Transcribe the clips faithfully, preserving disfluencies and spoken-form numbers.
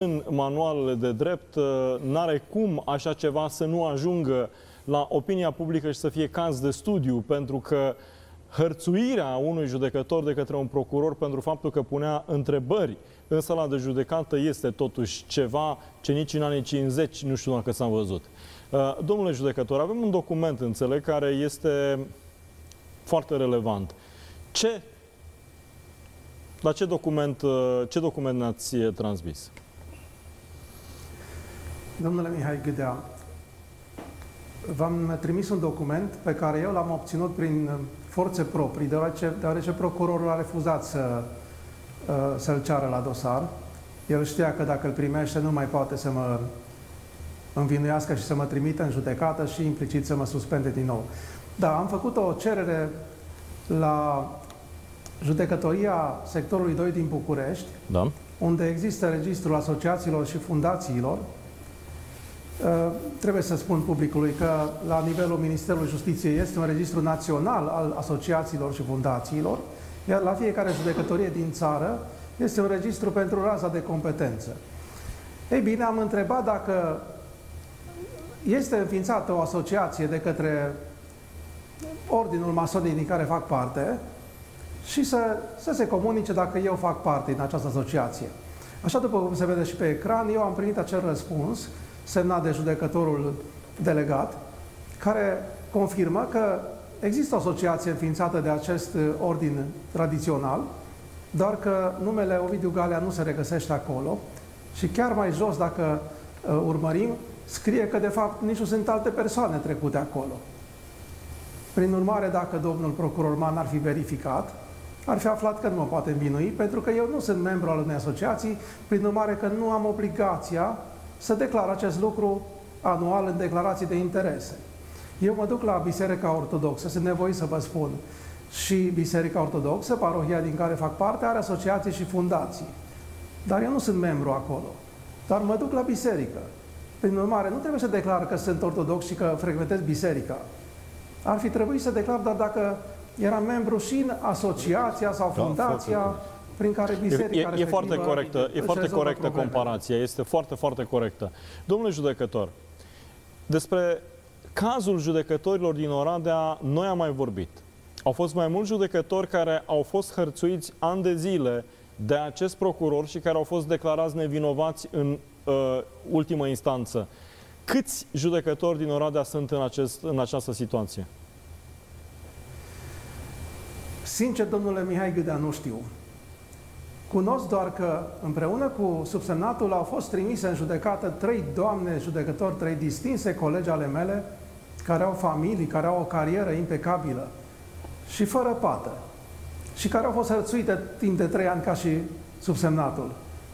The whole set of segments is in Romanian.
în manualele de drept, n-are cum așa ceva să nu ajungă la opinia publică și să fie caz de studiu, pentru că hărțuirea unui judecător de către un procuror pentru faptul că punea întrebări în sala de judecată este totuși ceva ce nici în anii cincizeci nu știu dacă s-a văzut. Domnule judecător, avem un document, înțeleg, care este foarte relevant. Ce, la ce document, ce document ne-ați transmis? Domnule Mihai Gâdea, v-am trimis un document pe care eu l-am obținut prin forțe proprii, deoarece, deoarece procurorul a refuzat să, să-l ceară la dosar. El știa că dacă îl primește nu mai poate să mă învinuiască și să mă trimită în judecată și implicit să mă suspende din nou. Da, am făcut o cerere la judecătoria sectorului doi din București, da, unde există registrul asociațiilor și fundațiilor. Uh, trebuie să spun publicului că la nivelul Ministerului Justiției este un registru național al asociațiilor și fundațiilor, iar la fiecare judecătorie din țară este un registru pentru raza de competență. Ei bine, am întrebat dacă este înființată o asociație de către ordinul masonic din care fac parte și să, să se comunice dacă eu fac parte din această asociație. Așa după cum se vede și pe ecran, eu am primit acel răspuns semnat de judecătorul delegat, care confirmă că există o asociație înființată de acest ordin tradițional, doar că numele Ovidiu Galea nu se regăsește acolo și chiar mai jos, dacă uh, urmărim, scrie că de fapt nici nu sunt alte persoane trecute acolo. Prin urmare, dacă domnul procuror Man ar fi verificat, ar fi aflat că nu mă poate învinui, pentru că eu nu sunt membru al unei asociații, prin urmare că nu am obligația să declar acest lucru anual în declarații de interese. Eu mă duc la Biserica Ortodoxă, sunt nevoit să vă spun, și Biserica Ortodoxă, parohia din care fac parte, are asociații și fundații. Dar eu nu sunt membru acolo, dar mă duc la biserică. Prin urmare, nu trebuie să declar că sunt ortodox și că frecventez biserica. Ar fi trebuit să declar doar dacă eram membru și în asociația sau fundația da, prin care biserica E, e foarte corectă, e foarte corectă comparația, este foarte, foarte corectă. Domnule judecător, despre cazul judecătorilor din Oradea noi am mai vorbit. Au fost mai mulți judecători care au fost hărțuiți ani de zile de acest procuror și care au fost declarați nevinovați în uh, ultimă instanță. Câți judecători din Oradea sunt în, acest, în această situație? Sincer, domnule Mihai Gâdea, nu știu. Cunosc doar că împreună cu subsemnatul au fost trimise în judecată trei doamne judecători, trei distinse colegi ale mele, care au familii, care au o carieră impecabilă și fără pată, și care au fost hărțuite timp de trei ani ca și subsemnatul.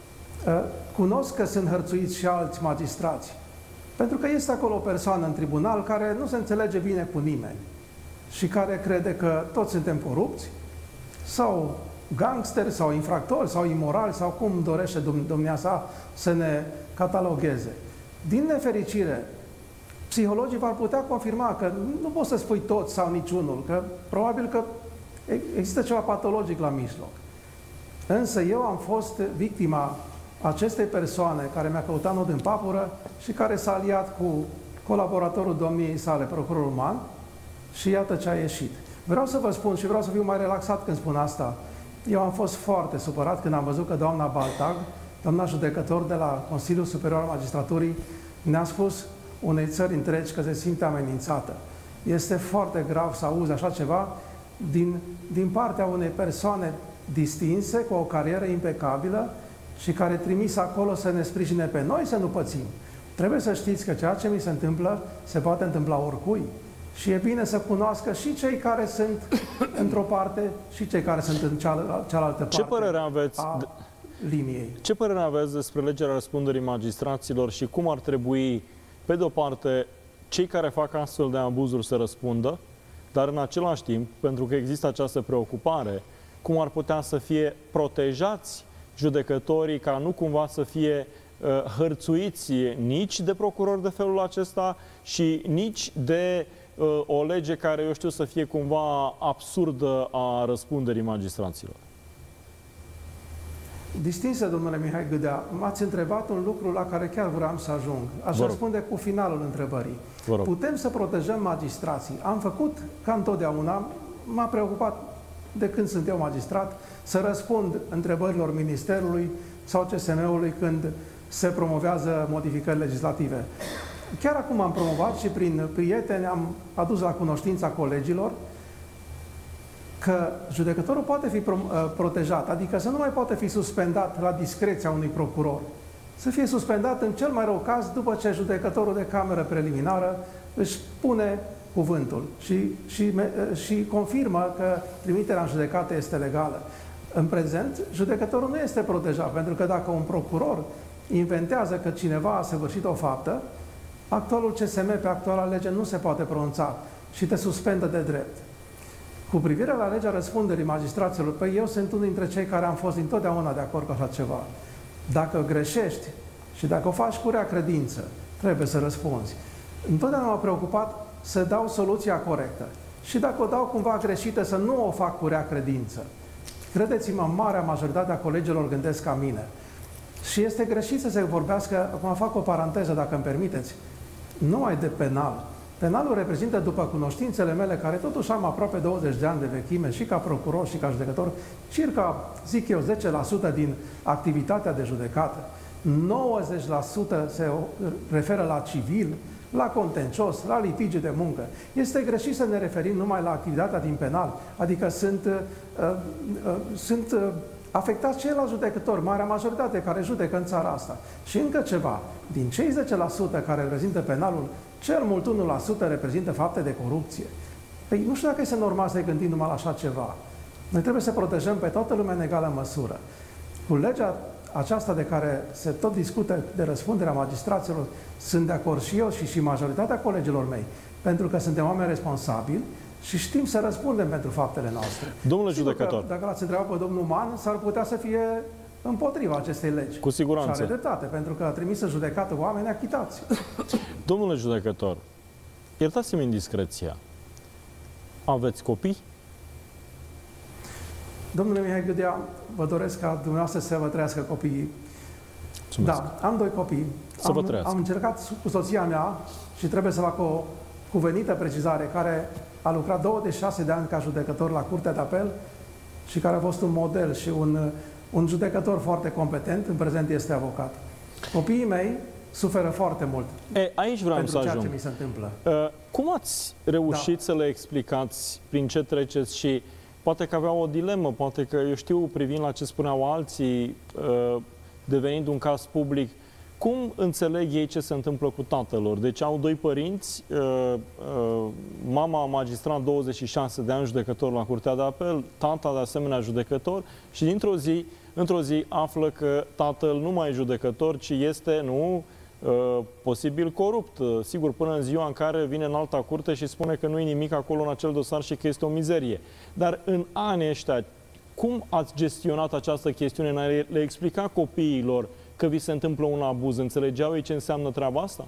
Cunosc că sunt hărțuiți și alți magistrați, pentru că este acolo o persoană în tribunal care nu se înțelege bine cu nimeni și care crede că toți suntem corupți sau gangsteri sau infractori sau imorali sau cum dorește domnia sa să ne catalogheze. Din nefericire, psihologii v-ar putea confirma că nu poți să spui toți sau niciunul, că probabil că există ceva patologic la mijloc. Însă eu am fost victima acestei persoane care mi-a căutat nod în papură și care s-a aliat cu colaboratorul domniei sale, procurorul Man, și iată ce a ieșit. Vreau să vă spun și vreau să fiu mai relaxat când spun asta. Eu am fost foarte supărat când am văzut că doamna Baltag, doamna judecător de la Consiliul Superior al Magistraturii, ne-a spus unei țări întregi că se simte amenințată. Este foarte grav să auzi așa ceva din, din partea unei persoane distinse, cu o carieră impecabilă și care trimis acolo să ne sprijine pe noi să nu pățim. Trebuie să știți că ceea ce mi se întâmplă se poate întâmpla oricui. Și e bine să cunoască și cei care sunt într-o parte și cei care sunt în cealaltă parte. Ce părere aveți a liniei? Ce părere aveți despre legerea răspunderii magistraților și cum ar trebui, pe de o parte, cei care fac astfel de abuzuri să răspundă, dar în același timp, pentru că există această preocupare, cum ar putea să fie protejați judecătorii ca nu cumva să fie uh, hărțuiți nici de procurori de felul acesta și nici de uh, o lege care, eu știu, să fie cumva absurdă a răspunderii magistraților? Distinse, domnule Mihai Gâdea, m-ați întrebat un lucru la care chiar vreau să ajung. Aș răspunde cu finalul întrebării. Putem să protejăm magistrații. Am făcut, ca întotdeauna, m-a preocupat de când sunt eu magistrat, să răspund întrebărilor Ministerului sau C S M-ului când se promovează modificări legislative. Chiar acum am promovat și prin prieteni am adus la cunoștința colegilor că judecătorul poate fi protejat, adică să nu mai poate fi suspendat la discreția unui procuror. Să fie suspendat în cel mai rău caz după ce judecătorul de cameră preliminară își pune cuvântul și, și, și confirmă că trimiterea în judecată este legală. În prezent, judecătorul nu este protejat, pentru că dacă un procuror inventează că cineva a săvârșit o faptă, actualul C S M pe actuala lege nu se poate pronunța și te suspendă de drept. Cu privire la legea răspunderii magistraților, păi eu sunt unul dintre cei care am fost întotdeauna de acord cu așa ceva. Dacă greșești și dacă o faci cu rea credință, trebuie să răspunzi. Întotdeauna m-a preocupat să dau soluția corectă. Și dacă o dau cumva greșită, să nu o fac cu rea credință. Credeți-mă, marea majoritatea colegilor gândesc ca mine. Și este greșit să se vorbească, acum fac o paranteză, dacă îmi permiteți, numai de penal. Penalul reprezintă, după cunoștințele mele, care totuși am aproape douăzeci de ani de vechime, și ca procuror și ca judecător, circa, zic eu, zece la sută din activitatea de judecată. nouăzeci la sută se referă la civil, la contencios, la litigi de muncă. Este greșit să ne referim numai la activitatea din penal, adică sunt, uh, uh, sunt uh, afectați ceilalți judecători, marea majoritate care judecă în țara asta. Și încă ceva, din cei zece la sută care reprezintă penalul, cel mult unu la sută reprezintă fapte de corupție. Păi nu știu dacă este normal să gândim numai la așa ceva. Noi trebuie să protejăm pe toată lumea în egală măsură. Cu legea aceasta de care se tot discută, de răspunderea magistraților, sunt de acord și eu și, și majoritatea colegilor mei, pentru că suntem oameni responsabili și știm să răspundem pentru faptele noastre. Domnule Sigur judecător, că, dacă l-ați întrebat pe domnul Man, s-ar putea să fie împotriva acestei legi. Cu siguranță. Și are dreptate, pentru că a trimis în judecată oameni achitați. Domnule judecător, iertați-mi indiscreția. Aveți copii? Domnule Mihai Gâdea, vă doresc ca dumneavoastră să vă trăiască copiii. Mulțumesc. Da, am doi copii. Să vă am, trăiască. am încercat cu soția mea și trebuie să fac o cuvenită precizare, care a lucrat douăzeci și șase de ani ca judecător la Curtea de Apel și care a fost un model și un, un judecător foarte competent, în prezent este avocat. Copiii mei suferă foarte mult. E, aici vreau pentru să ceea ajung. ce mi se întâmplă. Uh, cum ați reușit da. să le explicați prin ce treceți și poate că aveau o dilemă, poate că, eu știu, privind la ce spuneau alții, uh, devenind un caz public, cum înțeleg ei ce se întâmplă cu tatălor? Deci au doi părinți, uh, uh, mama magistrat douăzeci și șase de ani, judecător la Curtea de Apel, tata de asemenea judecător și dintr-o zi, într-o zi află că tatăl nu mai e judecător, ci este, nu, uh, posibil corupt. Uh, sigur, până în ziua în care vine în alta curte și spune că nu e nimic acolo în acel dosar și că este o mizerie. Dar în anii ăștia, cum ați gestionat această chestiune? Le explica copiilor că vi se întâmplă un abuz? Înțelegeau ei ce înseamnă treaba asta?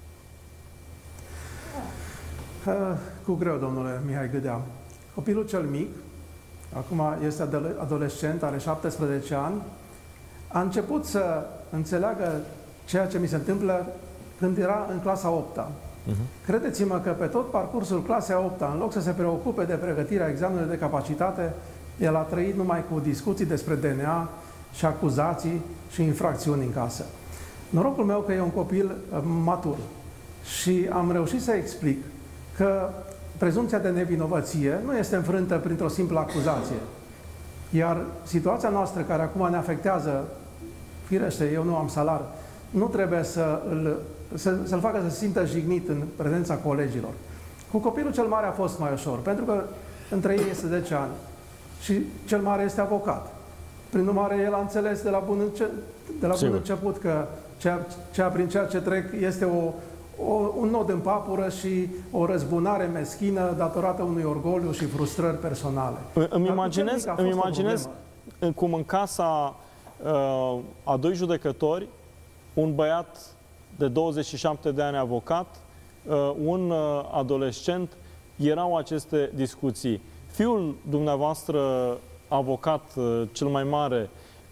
Cu greu, domnule Mihai Gâdea. Copilul cel mic, acum este adolescent, are șaptesprezece ani, a început să înțeleagă ceea ce mi se întâmplă când era în clasa a opta. Uh-huh. Credeți-mă că pe tot parcursul clasei a opta, în loc să se preocupe de pregătirea examenului de capacitate, el a trăit numai cu discuții despre D N A și acuzații și infracțiuni în casă. Norocul meu că e un copil uh, matur și am reușit să explic că prezumția de nevinovăție nu este înfrântă printr-o simplă acuzație. Iar situația noastră, care acum ne afectează, firește, eu nu am salar, nu trebuie să îl, să, să-l facă să se simtă jignit în prezența colegilor. Cu copilul cel mare a fost mai ușor, pentru că între ei este zece ani și cel mare este avocat. Prin urmare, el a înțeles de la bun, înce de la bun început că ceea, ceea prin ceea ce trec este o, o, un nod în papură și o răzbunare meschină datorată unui orgoliu și frustrări personale. Îmi imaginez, îmi imaginez cum în casa uh, a doi judecători, un băiat de douăzeci și șapte de ani avocat, uh, un uh, adolescent, erau aceste discuții. Fiul dumneavoastră, avocat cel mai mare,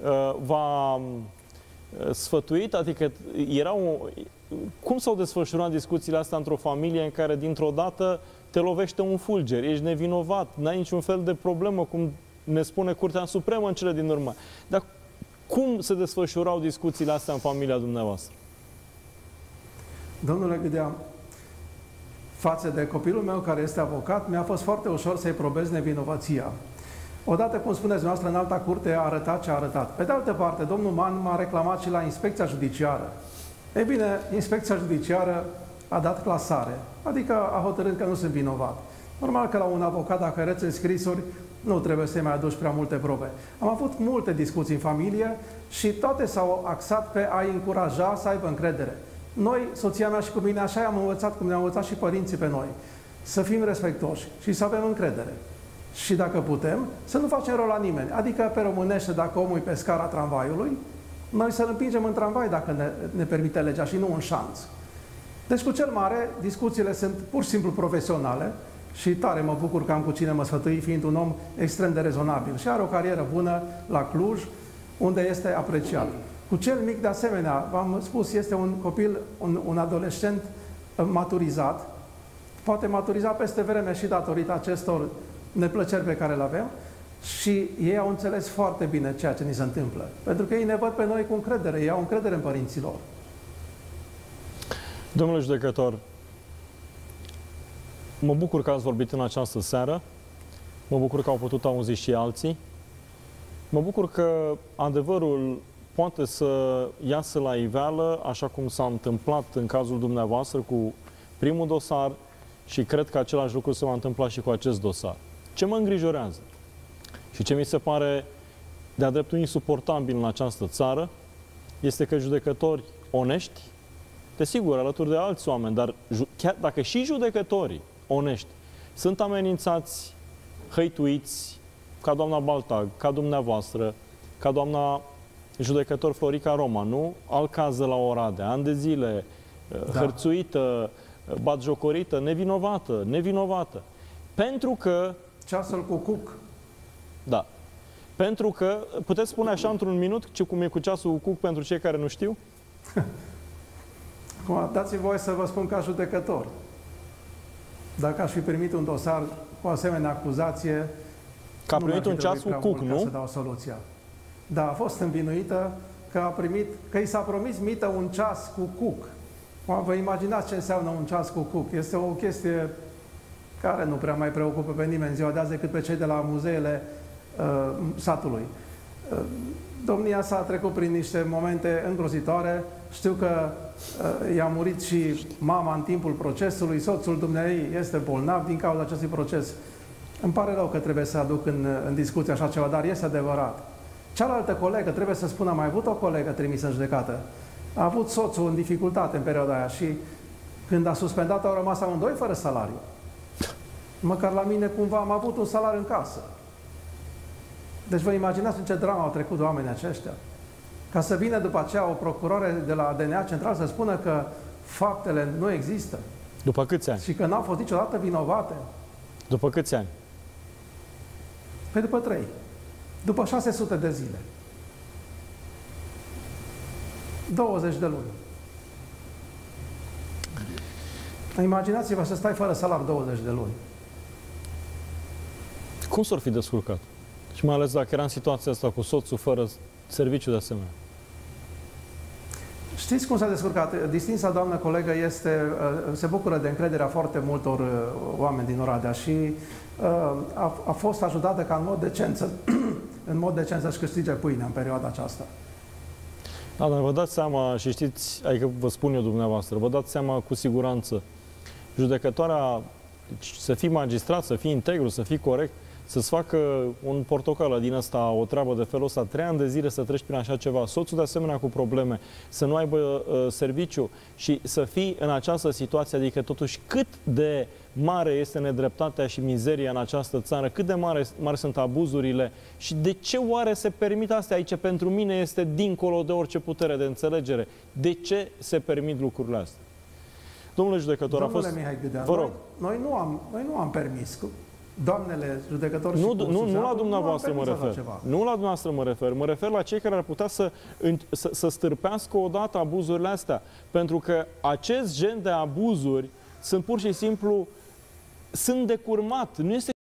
v-a sfătuit? Adică era un... Cum s-au desfășurat discuțiile astea într-o familie în care dintr-o dată te lovește un fulger, ești nevinovat, n-ai niciun fel de problemă, cum ne spune Curtea Supremă în cele din urmă. Dar cum se desfășurau discuțiile astea în familia dumneavoastră? Domnule Gâdea, față de copilul meu care este avocat, mi-a fost foarte ușor să-i probez nevinovăția. Odată, cum spuneți dumneavoastră, în alta curte a arătat ce a arătat. Pe de altă parte, domnul Man m-a reclamat și la inspecția judiciară. Ei bine, inspecția judiciară a dat clasare, adică a hotărât că nu sunt vinovat. Normal că la un avocat, dacă arăți în scrisuri, nu trebuie să-i mai aduci prea multe probe. Am avut multe discuții în familie și toate s-au axat pe a-i încuraja să aibă încredere. Noi, soția mea și cu mine, așa am învățat, cum ne-au învățat și părinții pe noi, să fim respectoși și să avem încredere. Și dacă putem, să nu facem rău la nimeni. Adică, pe românește, dacă omul e pe scara tramvaiului, noi să-l împingem în tramvai dacă ne, ne permite legea și nu în șanț. Deci, cu cel mare, discuțiile sunt pur și simplu profesionale și tare mă bucur că am cu cine mă sfătui, fiind un om extrem de rezonabil și are o carieră bună la Cluj, unde este apreciat. Cu cel mic, de asemenea, v-am spus, este un copil, un, un adolescent maturizat, poate maturiza peste vreme și datorită acestor neplăceri pe care le avem și ei au înțeles foarte bine ceea ce ni se întâmplă. Pentru că ei ne văd pe noi cu încredere, ei au încredere în părinții lor. Domnule judecător, mă bucur că ați vorbit în această seară, mă bucur că au putut auzi și alții, mă bucur că adevărul poate să iasă la iveală, așa cum s-a întâmplat în cazul dumneavoastră cu primul dosar și cred că același lucru se va întâmpla și cu acest dosar. Ce mă îngrijorează și ce mi se pare de-a dreptul insuportabil în această țară este că judecători onești, desigur, alături de alți oameni, dar chiar dacă și judecătorii onești sunt amenințați, hăituiți, ca doamna Baltag, ca dumneavoastră, ca doamna judecător Florica Roma, nu? Alcază la Oradea, ani de zile, da. Hărțuită, batjocorită, nevinovată, nevinovată. Pentru că... Ceasul cu cuc. Da. Pentru că, puteți spune așa într-un minut ce cum e cu ceasul cu cuc pentru cei care nu știu? Dați-mi voie să vă spun ca judecător. Dacă aș fi primit un dosar cu asemenea acuzație, că a primit un ceas cu cuc, nu? Să dau soluția. Da, a fost învinuită că a primit, că i s-a promis mită un ceas cu cuc. Vă imaginați ce înseamnă un ceas cu cuc? Este o chestie care nu prea mai preocupă pe nimeni ziua de azi decât pe cei de la muzeele uh, satului. Uh, domnia s-a trecut prin niște momente îngrozitoare. Știu că uh, i-a murit și mama în timpul procesului, soțul dumneei este bolnav din cauza acestui proces. Îmi pare rău că trebuie să aduc în, în discuție așa ceva, dar este adevărat. Cealaltă colegă, trebuie să spun, am mai avut o colegă trimisă în judecată. A avut soțul în dificultate în perioada aia și când a suspendat au rămas amândoi fără salariu. Măcar la mine cumva am avut un salariu în casă. Deci vă imaginați în ce dramă au trecut oamenii aceștia. Ca să vină după aceea o procurare de la D N A Central să spună că faptele nu există. După câți ani? Și că n-au fost niciodată vinovate. După câți ani? Păi după trei. După șase sute de zile. douăzeci de luni. Imaginați-vă să stai fără salar douăzeci de luni. Cum s-or fi descurcat? Și mai ales dacă era în situația asta cu soțul fără serviciu de asemenea. Știți cum s-a descurcat? Distinsa doamnă colegă este, se bucură de încrederea foarte multor oameni din Oradea și a, a fost ajutată ca în mod decent să, în mod decent să-și câștige pâinea în perioada aceasta. Da, dar vă dați seama, și știți, adică vă spun eu dumneavoastră, vă dați seama cu siguranță, judecătoarea, să fii magistrat, să fii integru, să fii corect, să-ți facă un portocală din ăsta, o treabă de felul ăsta, trei ani de zile să treci prin așa ceva, soțul de asemenea cu probleme, să nu aibă uh, serviciu și să fii în această situație, adică totuși cât de mare este nedreptatea și mizeria în această țară, cât de mare, mari sunt abuzurile și de ce oare se permit astea aici? Pentru mine este dincolo de orice putere de înțelegere. De ce se permit lucrurile astea? Domnule judecător, Domnule a fost... Mihai Gâdea, Vă rog. Noi, noi, nu am, noi nu am permis. doamnele judecători Nu, și cu nu, nu la suzeatul, dumneavoastră nu mă am permis așa refer. ceva. Nu la dumneavoastră mă refer. Mă refer la cei care ar putea să, să, să stârpească odată abuzurile astea. Pentru că acest gen de abuzuri sunt pur și simplu, sunt de curmat. Nu este